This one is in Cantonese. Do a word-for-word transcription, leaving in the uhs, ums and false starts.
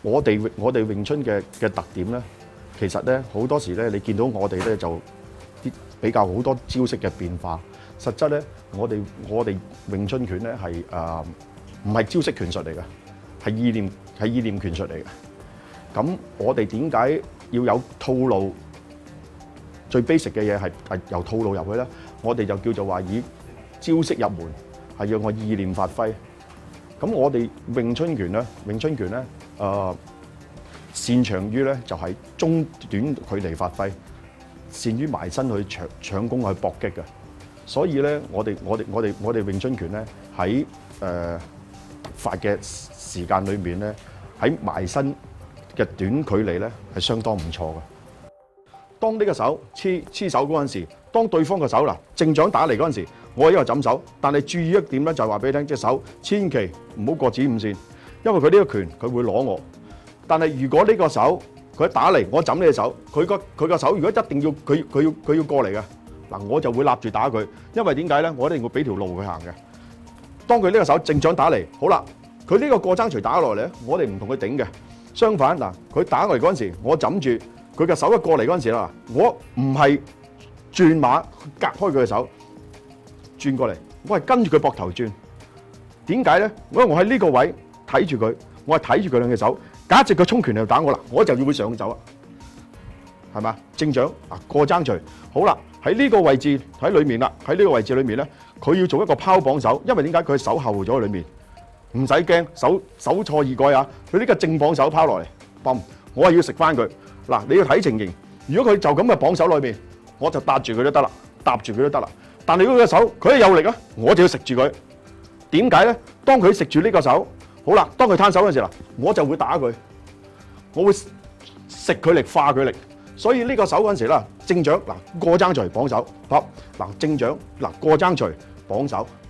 我哋我哋詠春嘅嘅特點咧，其實咧好多時咧，你見到我哋咧就啲比較好多招式嘅變化。實質咧，我哋我哋詠春拳咧係誒唔係招式拳術嚟嘅，係意念係意念拳術嚟嘅。咁我哋點解要有套路？最 basic 嘅嘢係係由套路入去咧，我哋就叫做話以招式入門，係要我意念發揮。咁我哋詠春拳咧，詠春拳咧誒、呃、擅長於咧就係、是、中短距離發揮，善於埋身去搶搶攻去搏擊嘅。所以咧，我哋我哋我哋我哋詠春拳咧喺誒發嘅時間裏面咧，喺埋身嘅短距離咧係相當唔錯嘅。當呢個手黐黐手嗰陣時，當對方嘅手嗱正掌打嚟嗰陣時，我係一個枕手，但係注意一點咧，就係話俾你聽，隻手千祈唔好過子午線，因為佢呢個拳佢會攞我。但係如果呢個手佢一打嚟，我枕呢隻手，佢個佢個手如果一定要佢佢要佢要過嚟嘅嗱，我就會立住打佢，因為點解咧？我一定會俾條路佢行嘅。當佢呢個手正掌打嚟，好啦，佢呢個過爭錘打落嚟咧，我哋唔同佢頂嘅。相反嗱，佢打落嚟嗰陣時，我枕住。佢嘅手一過嚟嗰陣時啦，我唔係轉馬隔開佢嘅手轉過嚟，我係跟住佢膊頭轉。點解咧？因為我喺呢個位睇住佢，我係睇住佢兩隻手。假設佢衝拳嚟打我啦，我就要會上走啊，係嘛？正掌啊過爭錘，好啦，喺呢個位置喺裏面啦，喺呢個位置裏面咧，佢要做一個拋綁手，因為點解佢手後咗喺裏面？唔使驚，手手錯意改啊！佢呢個正綁手拋落嚟，嘣，我係要食翻佢。嗱，你要睇情形。如果佢就咁嘅綁手裏面，我就搭住佢都得啦，搭住佢都得啦。但係如果個手佢一有力啊，我就要食住佢。點解咧？當佢食住呢個手，好啦，當佢攤手嗰陣時啦，我就會打佢，我會食佢力化佢力。所以呢個手嗰陣時啦，正掌嗱過爭錘綁手，好嗱正掌嗱過爭錘綁手，